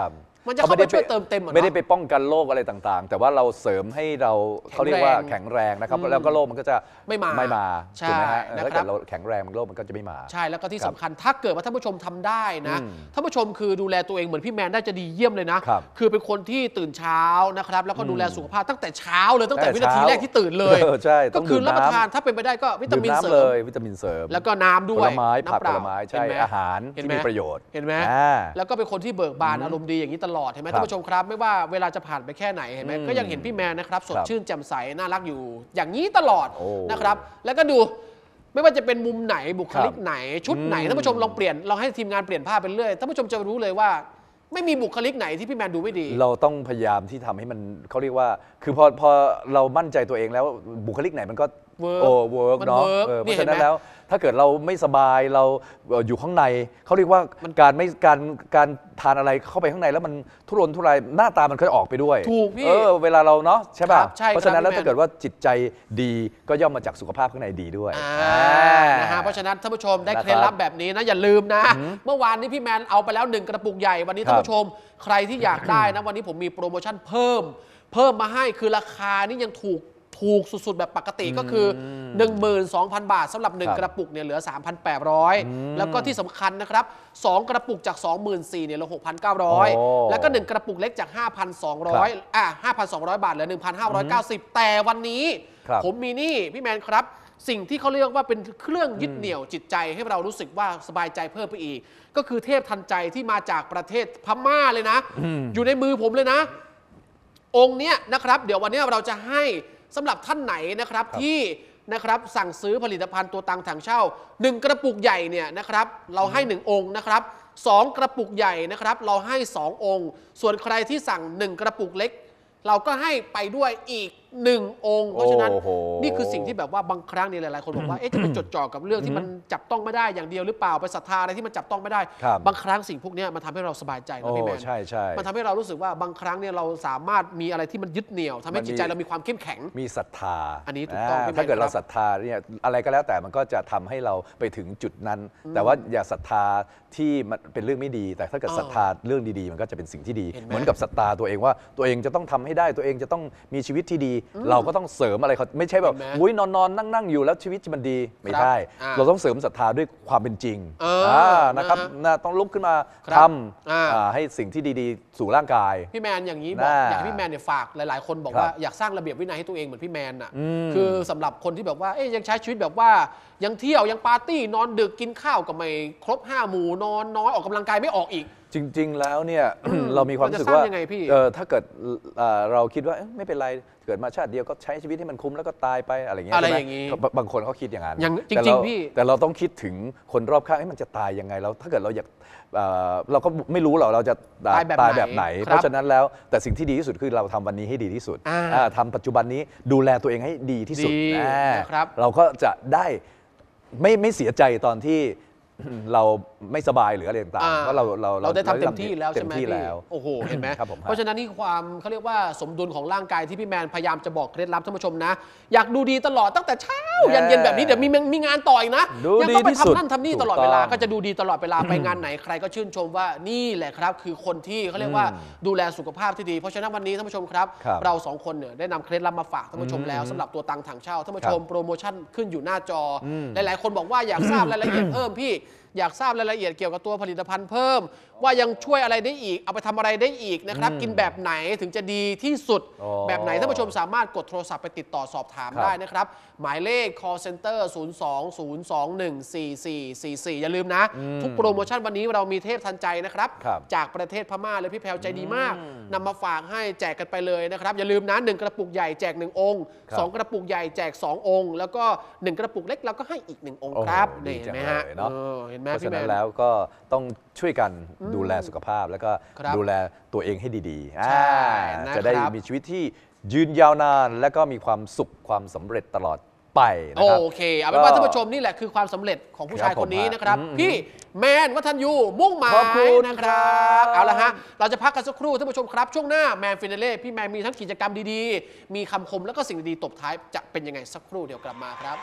มันจะเข้าไปช่วยเติมเต็มไม่ได้ไปป้องกันโรคอะไรต่างๆ แต่ว่าเราเสริมให้เราเขาเรียกว่าแข็งแรงนะครับแล้วก็โรคมันก็จะไม่มาไม่มาถูกไหมฮะถ้าเกิดเราแข็งแรงโรคมันก็จะไม่มาใช่แล้วก็ที่สำคัญถ้าเกิดว่าท่านผู้ชมทำได้นะท่านผู้ชมคือดูแลตัวเองเหมือนพี่แมนได้จะดีเยี่ยมเลยนะคือเป็นคนที่ตื่นเช้านะครับแล้วก็ดูแลสุขภาพตั้งแต่เช้าเลยตั้งแต่วินาทีแรกที่ตื่นเลยก็คือรับประทานถ้าเป็นไปได้ก็วิตามินเสริมเลยวิตามินเสริมแล้วก็น้ำด้วยผลไม้ผักผลไม้ใช่อาหารที่มีประโยชน์เห็นไหมแล้วก็เป็นคนที่เบิกบานอารมณ์ดีอย่างนี้ตลอดเห็นไหมท่านผู้ชมครับไม่ว่าเวลาจะผ่านไปแค่ไหนเห็นไหมก็ยังเห็นพี่แมนนะครับสดชื่นแจ่มใสน่ารักอยู่อย่างนี้ตลอดนะครับแล้วก็ดูไม่ว่าจะเป็นมุมไหนบุคลิกไหนชุดไหนท่านผู้ชมลองเปลี่ยนลองให้ทีมงานเปลี่ยนภาพไปเรื่อยท่านผู้ชมจะรู้เลยว่าไม่มีบุคลิกไหนที่พี่แมนดูไม่ดีเราต้องพยายามที่ทำให้มันเขาเรียกว่าคือพอพอเรามั่นใจตัวเองแล้วบุคลิกไหนมันก็โอ้เวิร์กเนาะเพราะฉะนั้นแล้วถ้าเกิดเราไม่สบายเราอยู่ข้างในเขาเรียกว่าการไม่การการทานอะไรเข้าไปข้างในแล้วมันทุรนทุรายหน้าตามันก็ออกไปด้วยถูกพี่เออเวลาเราเนาะใช่ป่ะเพราะฉะนั้นแล้วถ้าเกิดว่าจิตใจดีก็ย่อมมาจากสุขภาพข้างในดีด้วยนะฮะเพราะฉะนั้นท่านผู้ชมได้เคล็ดลับแบบนี้นะอย่าลืมนะเมื่อวานนี้พี่แมนเอาไปแล้วหนึ่งกระปุกใหญ่วันนี้ท่านผู้ชมใครที่อยากได้นะวันนี้ผมมีโปรโมชั่นเพิ่มเพิ่มมาให้คือราคานี่ยังถูกถูกสุดๆแบบปกติก็คือ หนึ่งหมื่นสองพัน บาทสำหรับหนึ่งกระปุกเนี่ยเหลือ สามพันแปดร้อย แล้วก็ที่สำคัญนะครับสองกระปุกจาก สองหมื่นสี่พัน เนี่ยเหลือ หกพันเก้าร้อย แล้วก็หนึ่งกระปุกเล็กจาก ห้าพันสองร้อย อ่ะ ห้าพันสองร้อย บาทเหลือ หนึ่งพันห้าร้อยเก้าสิบ แต่วันนี้ผมมีนี่พี่แมนครับสิ่งที่เขาเรียกว่าเป็นเครื่องยึดเหนี่ยวจิตใจให้เรารู้สึกว่าสบายใจเพิ่มไปอีกก็คือเทพทันใจที่มาจากประเทศพม่าเลยนะ อ, อยู่ในมือผมเลยนะองค์เนี้ยนะครับเดี๋ยววันนี้เราจะให้สำหรับท่านไหนนะครับที่นะครับสั่งซื้อผลิตภัณฑ์ตัวตังถังเช่าหนึ่งกระปุกใหญ่เนี่ยนะครับเราให้หนึ่งองค์นะครับสองกระปุกใหญ่นะครับเราให้สององค์ส่วนใครที่สั่งหนึ่งกระปุกเล็กเราก็ให้ไปด้วยอีกหนึ่งองค์เพราะฉะนั้นนี่คือสิ่งที่แบบว่าบางครั้งเนี่ยหลายๆคนบอกว่าเอ๊ะจะไปจดจ่อกับเรื่องที่มันจับต้องไม่ได้อย่างเดียวหรือเปล่าไปศรัทธาอะไรที่มันจับต้องไม่ได้บางครั้งสิ่งพวกนี้มันทำให้เราสบายใจนะพี่แมนใช่ใช่มันทำให้เรารู้สึกว่าบางครั้งเนี่ยเราสามารถมีอะไรที่มันยึดเหนี่ยวทำให้จิตใจเรามีความเข้มแข็งมีศรัทธาอันนี้ถูกต้องถ้าเกิดเราศรัทธาเนี่ยอะไรก็แล้วแต่มันก็จะทำให้เราไปถึงจุดนั้นแต่ว่าอย่าศรัทธาที่มันเป็นเรื่องไม่ดีแต่ถ้าเกิดศรัทธาเรื่องดีๆมันก็จะเป็นสิ่งที่ดีเหมือนกับศรัทธาตัวเองว่าตัวเองจะต้องทำให้ได้ตัวเองจะต้องมีชีวิตที่ดีเราก็ต้องเสริมอะไรเขาไม่ใช่แบบอุ้ยนอนนอนนั่งนั่งอยู่แล้วชีวิตมันดีไม่ได้เราต้องเสริมศรัทธาด้วยความเป็นจริงนะครับต้องลุกขึ้นมาทำให้สิ่งที่ดีๆสู่ร่างกายพี่แมนอย่างนี้บอกอยากให้พี่แมนเนี่ยฝากหลายๆคนบอกว่าอยากสร้างระเบียบวินัยให้ตัวเองเหมือนพี่แมนอ่ะคือสำหรับคนที่แบบว่าเอ๊ยยังใช้ชีวิตแบบว่ายังเที่ยวยังปาร์ตี้นอนดึกกินข้าวก็ไม่ครบห้าหมู่นอนน้อยออกกำลังกายไม่ออกอีกจริงๆแล้วเนี่ยเรามีความรู้สึกว่าถ้าเกิดเราคิดว่าไม่เป็นไรเกิดมาชาติเดียวก็ใช้ชีวิตให้มันคุ้มแล้วก็ตายไปอะไรอย่างเงี้ยอะไรอย่างงี้บางคนเขาคิดอย่างนั้นจริงๆพี่แต่เราต้องคิดถึงคนรอบข้างให้มันจะตายยังไงแล้วถ้าเกิดเราอยากเราก็ไม่รู้หรอกเราจะตายแบบไหนเพราะฉะนั้นแล้วแต่สิ่งที่ดีที่สุดคือเราทำวันนี้ให้ดีที่สุดทำปัจจุบันนี้ดูแลตัวเองให้ดีที่สุดเราก็จะได้ไม่ไม่เสียใจตอนที่เราไม่สบายหรืออะไรต่างๆเพราะเราเราเราได้ทำเต็มที่แล้วใช่ไหมพี่แล้วโอ้โหเห็นไหมเพราะฉะนั้นนี่ความเขาเรียกว่าสมดุลของร่างกายที่พี่แมนพยายามจะบอกเคล็ดลับท่านผู้ชมนะอยากดูดีตลอดตั้งแต่เช้ายันเย็นแบบนี้เดี๋ยวมีมีงานต่ออีกนะยังต้องไปทำนั่นทำนี่ตลอดเวลาก็จะดูดีตลอดเวลาไปงานไหนใครก็ชื่นชมว่านี่แหละครับคือคนที่เขาเรียกว่าดูแลสุขภาพที่ดีเพราะฉะนั้นวันนี้ท่านผู้ชมครับเราสองคนเนี่ยได้นำเคล็ดลับมาฝากท่านผู้ชมแล้วสำหรับตัวตังถังเช่าท่านผู้ชมโปรโมชั่นขึ้นอยู่หน้าจอหลายๆคนบอกว่าอยากทราบรายละเอียดเพิ่มพี่อยากทราบรายละเอียดเกี่ยวกับตัวผลิตภัณฑ์เพิ่มว่ายังช่วยอะไรได้อีกเอาไปทำอะไรได้อีกนะครับกินแบบไหนถึงจะดีที่สุดแบบไหนท่านผู้ชมสามารถกดโทรศัพท์ไปติดต่อสอบถามได้นะครับหมายเลข call center ศูนย์ สอง ศูนย์ สอง หนึ่ง สี่ สี่ สี่ สี่ อย่าลืมนะทุกโปรโมชั่นวันนี้เรามีเทพทันใจนะครับจากประเทศพม่าเลยพี่แพรวใจดีมากนำมาฝากให้แจกกันไปเลยนะครับอย่าลืมนะหนึ่งกระปุกใหญ่แจกหนึ่งองค์สองกระปุกใหญ่แจกสององค์แล้วก็หนึ่งกระปุกเล็กเราก็ให้อีกหนึ่งองค์ครับนี่เห็นไหมฮะเห็นไหมพี่แมนแล้วก็ต้องช่วยกันดูแลสุขภาพแล้วก็ดูแลตัวเองให้ดีๆจะได้มีชีวิตที่ยืนยาวนานและก็มีความสุขความสำเร็จตลอดไปนะครับโอเคเอาเป็นว่าท่านผู้ชมนี่แหละคือความสำเร็จของผู้ชายคนนี้นะครับพี่แมนวัฒนยูมุ่งหมายนะครับเอาละฮะเราจะพักกันสักครู่ท่านผู้ชมครับช่วงหน้าแมนฟินาเล่พี่แมนมีทั้งกิจกรรมดีๆมีคำคมแล้วก็สิ่งดีๆตบท้ายจะเป็นยังไงสักครู่เดี๋ยวกลับมาครับ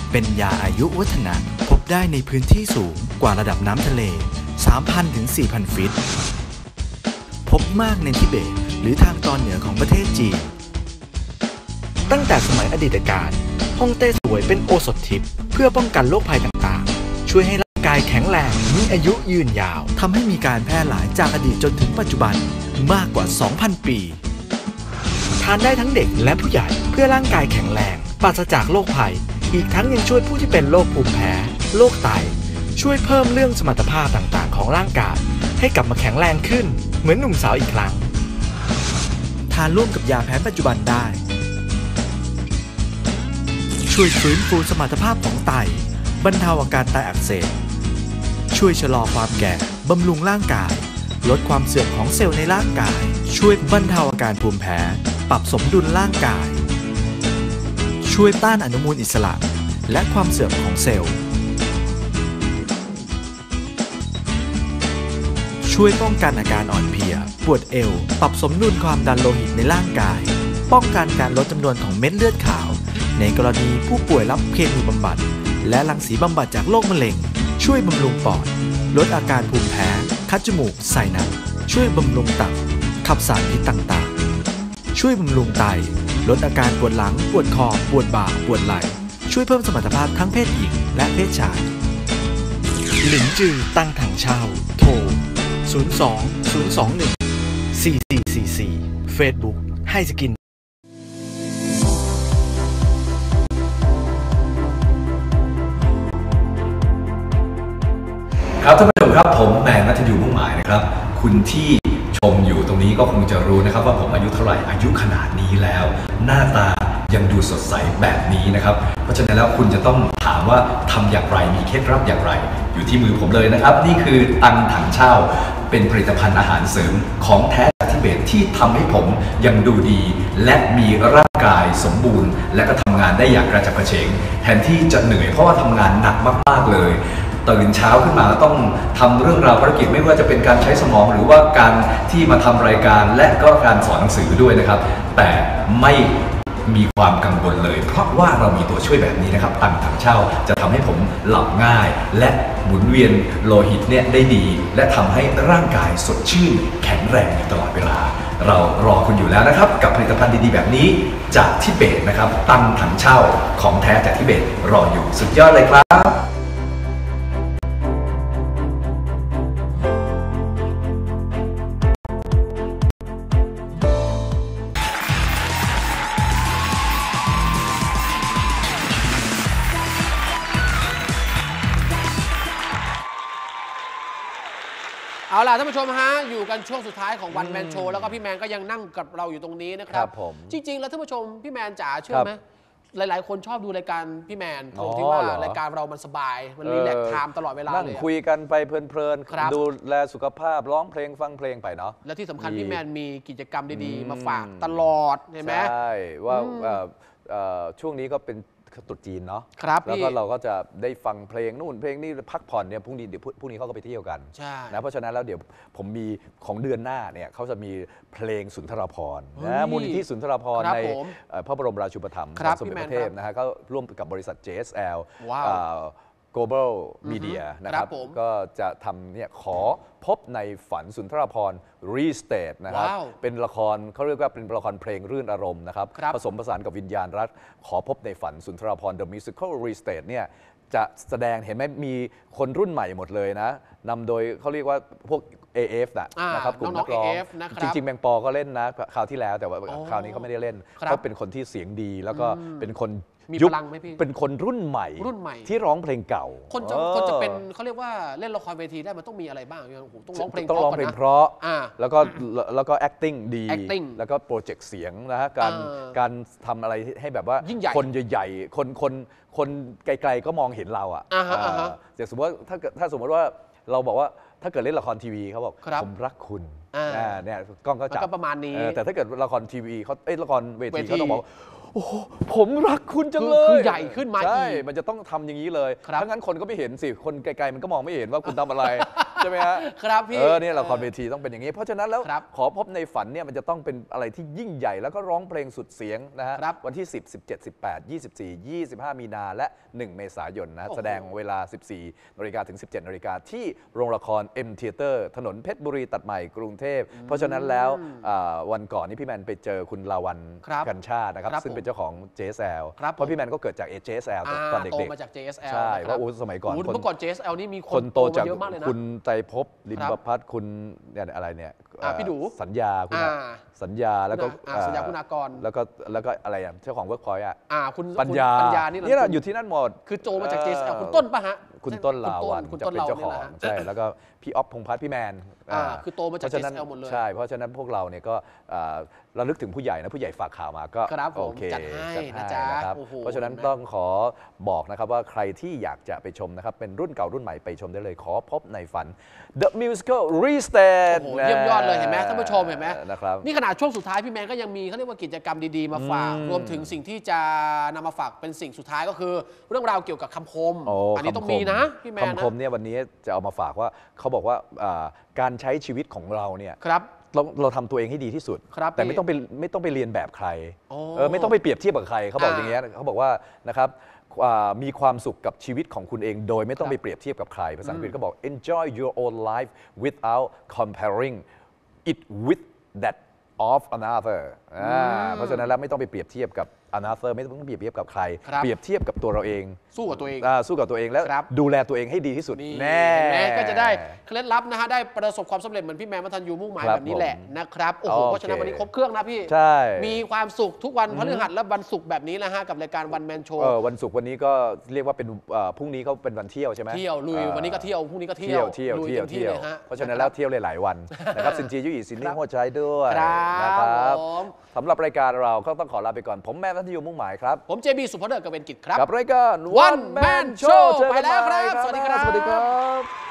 เป็นยาอายุวัฒนะพบได้ในพื้นที่สูงกว่าระดับน้ำทะเล สามพัน ถึง สี่พัน ฟิตพบมากในทิเบตหรือทางตอนเหนือของประเทศจีนตั้งแต่สมัยอดีตการฮ่องเต้สวยเป็นโอสถทิพย์เพื่อป้องกันโรคภัยต่างๆช่วยให้ร่างกายแข็งแรงมีอายุยืนยาวทำให้มีการแพร่หลายจากอดีตจนถึงปัจจุบันมากกว่า สองพัน ปีทานได้ทั้งเด็กและผู้ใหญ่เพื่อร่างกายแข็งแรงปราศจากโรคภัยอีกทั้งยังช่วยผู้ที่เป็นโรคภูมิแพ้โรคไตช่วยเพิ่มเรื่องสมรรถภาพต่างๆของร่างกายให้กลับมาแข็งแรงขึ้นเหมือนหนุ่มสาวอีกครั้งทานร่วมกับยาแผนปัจจุบันได้ช่วยฟื้นฟูสมรรถภาพของไตบรรเทาอาการไตอักเสบช่วยชะลอความแก่บำรุงร่างกายลดความเสื่อมของเซลล์ในร่างกายช่วยบรรเทาอาการภูมิแพ้ปรับสมดุลร่างกายช่วยต้านอนุมูลอิสระและความเสื่อมของเซลล์ช่วยป้องกันอาการอ่อนเพลียปวดเอวปรับสมดุลความดันโลหิตในร่างกายป้องกันการลดจำนวนของเม็ดเลือดขาวในกรณีผู้ป่วยรับเคมีบำบัดและรังสีบำบัดจากโรคมะเร็งช่วยบำรุงปอดลดอาการภูมิแพ้คัดจมูกไซนัสช่วยบำรุงตับขับสารพิษต่างๆช่วยบำรุงไตลดอาการปวดหลังปวดคอปวดบ่าปวดไหล่ช่วยเพิ่มสมรรถภาพทั้งเพศหญิงและเพศชายหลินจือตั้งถังเช่าโทรศูนย์ สอง ศูนย์ สอง หนึ่ง สี่ สี่ สี่ สี่ Facebook ให้สกินครับท่านผู้ชมครับผมแมนนัทยูมุ่งหมายนะครับคุณที่ชมอยู่ตรงนี้ก็คงจะรู้นะครับว่าผมอายุเท่าไหร่อายุขนาดนี้แล้วหน้าตายังดูสดใสแบบนี้นะครับเพราะฉะนั้นแล้วคุณจะต้องถามว่าทำอย่างไรมีเคล็ดลับอย่างไรอยู่ที่มือผมเลยนะครับนี่คือตังถังเช่าเป็นผลิตภัณฑ์อาหารเสริมของแท้จากทิเบตที่ทำให้ผมยังดูดีและมีร่างกายสมบูรณ์และก็ทำงานได้อย่างกระฉับกระเฉงแทนที่จะเหนื่อยเพราะว่าทำงานหนักมากๆเลยตื่นเช้าขึ้นมาต้องทำเรื่องราวภารกิจไม่ว่าจะเป็นการใช้สมองหรือว่าการที่มาทำรายการและก็การสอนหนังสือด้วยนะครับแต่ไม่มีความกังวลเลยเพราะว่าเรามีตัวช่วยแบบนี้นะครับตังถังเช่าจะทำให้ผมหลับง่ายและหมุนเวียนโลหิตเนี่ยได้ดีและทำให้ร่างกายสดชื่นแข็งแรงอยู่ตลอดเวลาเรารอคุณอยู่แล้วนะครับกับผลิตภัณฑ์ดีๆแบบนี้จากทิเบตนะครับตังถังเช่าของแท้จากทิเบตรออยู่สุดยอดเลยครับเอาล่ะท่านผู้ชมฮะอยู่กันช่วงสุดท้ายของวันแมนโชว์แล้วก็พี่แมนก็ยังนั่งกับเราอยู่ตรงนี้นะครับ จริงๆแล้วท่านผู้ชมพี่แมนจ๋าเชื่อไหมหลายๆคนชอบดูรายการพี่แมนตรงที่ว่ารายการเรามันสบายมันรีแลกซ์ไทม์ตลอดเวลาเลยนั่งคุยกันไปเพลินๆดูแลสุขภาพร้องเพลงฟังเพลงไปเนาะและที่สำคัญพี่แมนมีกิจกรรมดีๆมาฝากตลอดเห็นไหมใช่ว่าช่วงนี้ก็เป็นตรุษจีนเนาะครับแล้วก็เราก็จะได้ฟังเพลงนู่นเพลงนี่พักผ่อนเนี่ยพรุ่งนี้เดี๋ยวพรุ่งนี้เขาก็ไปเที่ยวกันใช่นะเพราะฉะนั้นแล้วเดี๋ยวผมมีของเดือนหน้าเนี่ยเขาจะมีเพลงสุนทรภรณ์นะมูลนิธิสุนทรภรณ์ในพระบรมราชูปถัมภ์สมเด็จพระเทพนะฮะก็ร่วมกับบริษัท เจ เอส แอลGlobal Media นะครับก็จะทำเนี่ยขอพบในฝันสุนทรภรณ์ Restate นะครับเป็นละครเขาเรียกว่าเป็นละครเพลงรื่นอารมณ์นะครับผสมผสานกับวิญญาณรักขอพบในฝันสุนทรภรณ์ The Musical Restate เนี่ยจะแสดงเห็นไหมมีคนรุ่นใหม่หมดเลยนะนำโดยเขาเรียกว่าพวก เอ เอฟ นะนะครับกลุ่มนักร้องจริงๆแมงปอก็เล่นนะคราวที่แล้วแต่ว่าคราวนี้เขาไม่ได้เล่นเขาเป็นคนที่เสียงดีแล้วก็เป็นคนมีพลังไหมพี่เป็นคนรุ่นใหม่รุ่นใหม่ที่ร้องเพลงเก่าคนจะคนจะเป็นเขาเรียกว่าเล่นละครเวทีได้มันต้องมีอะไรบ้างต้องร้องเพลงต้องร้องเพลงเพราะแล้วก็แล้วก็ acting ดีแล้วก็โปรเจกต์เสียงนะฮะการการทำอะไรให้แบบว่าคนใหญ่ๆคนคนคนไกลๆก็มองเห็นเราอ่ะอย่างสมมติว่าถ้าถ้าสมมติว่าเราบอกว่าถ้าเกิดเล่นละครทีวีเขาบอกผมรักคุณเนี่ยกล้องก็จับประมาณนี้แต่ถ้าเกิดละครทีวีเขาเอ้ละครเวทีเขาต้องบอกโอ้ผมรักคุณจังเลยคือใหญ่ขึ้นมาใช่มันจะต้องทำอย่างนี้เลยถ้างั้นคนก็ไม่เห็นสิคนไกลๆมันก็มองไม่เห็นว่าคุณทำอะไรใช่ไหมฮะครับพี่เออเนี่ยละครเวทีต้องเป็นอย่างนี้ เพราะฉะนั้นแล้วครับขอพบในฝันเนี่ยมันจะต้องเป็นอะไรที่ยิ่งใหญ่แล้วก็ร้องเพลงสุดเสียงนะฮะครับวันที่ สิบ สิบเจ็ด สิบแปด ยี่สิบสี่ ยี่สิบห้า มีนาและ หนึ่ง เมษายนนะโอ้โหแสดงเวลา สิบสี่ นาฬิกาถึง สิบเจ็ด นาฬิกาที่โรงละคร M Theater ถนนเพชรบุรีตัดใหม่กรุงเทพเพราะฉะนั้นแล้วอ่าวันก่อนนี้พี่แมนไปเจอคุณลาวันครับกันชาตินะครับครับซึ่งเป็นเจ้าของ เจ เอส แอลครับเพราะพี่แมนก็เกิดจาก เจ เอส แอลอ่าตอนเด็กโตๆมาจาก เจ เอส แอลใช่นะเพครัราะบอู้สมัยก่อนโอ้โหคนเมื่อก่อน เจ เอส แอล นี่มีคคน นโตจากเยอะมากเลยนะคุณไตรภพลิมครับประพัฒน์คุณเนี่ยอะไรเนี่ยอ่าพี่ดูสัญญาคุณอ่าสัญญาแล้วก็อ่าสัญญาคุณากรแล้วก็แล้วก็อะไรอ่ะเจ้าของเวิร์กพอยต์อ่ะอ่าคุณปัญญาคุณปัญญานี่นี่แหละคุณอยู่ที่นั่นหมดคือโจมาจาก เจ เอส แอลเออคุณต้นปะฮะคุณต้นลาวันคุณจะต้นเป็นเราเจ้าของนี่แหละฮะใช่แล้วก็พี่อ๊อฟพงษ์พัฒน์พี่แมนอ่าคือโตมาจากพระฉะนั้นเจ เอส แอล หมดเลยใช่เพราะฉะนั้นพวกเราเนี่ยก็อ่าระลึกถึงผู้ใหญ่นะผู้ใหญ่ฝากข่าวมาก็ครับผมโอเคจัดให้จัดนะจ๊ะนะครับโอ้โหเพราะฉะนั้นนะต้องขอบอกนะครับว่าใครที่อยากจะไปชมนะครับเป็นรุ่นเก่ารุ่นใหม่ไปชมได้เลยขอพบในฝัน The Musical Restage โอ้โหเยี่ยมยอดเลยเห็นไหมท่านผู้ชมเห็นไหมนะครับนี่ขนาดช่วงสุดท้ายพี่แมนก็ยังมีเขาเรียกว่ากิจกรรมดีๆมาฝากอืมรวมถึงสิ่งที่จะนำมาฝากเป็นสิ่งสุดท้ายก็คือ เรื่องราวเกี่ยวกับคำคมโอ้อันนี้ต้องคำคมีนะพี่แมนคำคมนะเนี่ยวันนี้จะเอามาฝากว่าเขาบอกว่าอ่าการใช้ชีวิตของเราเนี่ยครับเราเราทำตัวเองให้ดีที่สุดครับแต่พี่ไม่ต้องไปไม่ต้องไปเรียนแบบใครโอ้เออไม่ต้องไปเปรียบเทียบกับใครเขาบอกอ่าอย่างเงี้ยเขาบอกว่านะครับอ่ามีความสุขกับชีวิตของคุณเอง โดยไม่ต้องครับไปเปรียบเทียบกับใครภาษาอังกฤษก็บอก enjoy your own life without comparing it with that of another อ่าเพราะฉะนั้นแล้วไม่ต้องไปเปรียบเทียบกับ another ไม่ต้องเปรียบเทียบกับใครครับเปรียบเทียบกับตัวเราเองสู้กับตัวเองอ่าสู้กับตัวเองแล้วครับดูแลตัวเองให้ดีที่สุดนี่แน่เห็นไหมก็จะได้เคล็ดลับนะฮะได้ประสบความสำเร็จเหมือนพี่แมนมัทันยูมุ่งหมายครับแบบนี้แหละผมนะครับโอ้โหโอเคเพราะฉะนั้นวันนี้ครบเครื่องนะพี่ใช่มีความสุขทุกวันพฤหัสและวันศุกร์แบบนี้นะฮะกับรายการวันแมนโชว์เออวันศุกร์วันนี้ก็เรียกว่าเป็นเอ่อพรุ่งนี้เขาเป็นวันเที่ยวใช่ไหมเที่ยวลุยอ่อวันนี้ก็เที่ยวพรุ่งนี้ก็เที่เที่ยยว วเที่ยวลุเที่ยวต็มเที่ยวลฮะเพราะฉะนั้นแล้วเที่ยวหลายๆวันนะครับซินจียุอีซินนี่หัวใจด้วยครับนะครับผมสำหรับรายการเราก็ต้องขอลาไปก่อน ผมแม่พัทยุมุ่งหมายครับผมเจบีสุภเดชกเวนกิจครับกับรายการ One Man Show เจอกันไปแล้วครับใหม่สวัสดีครับสวัสดีครับ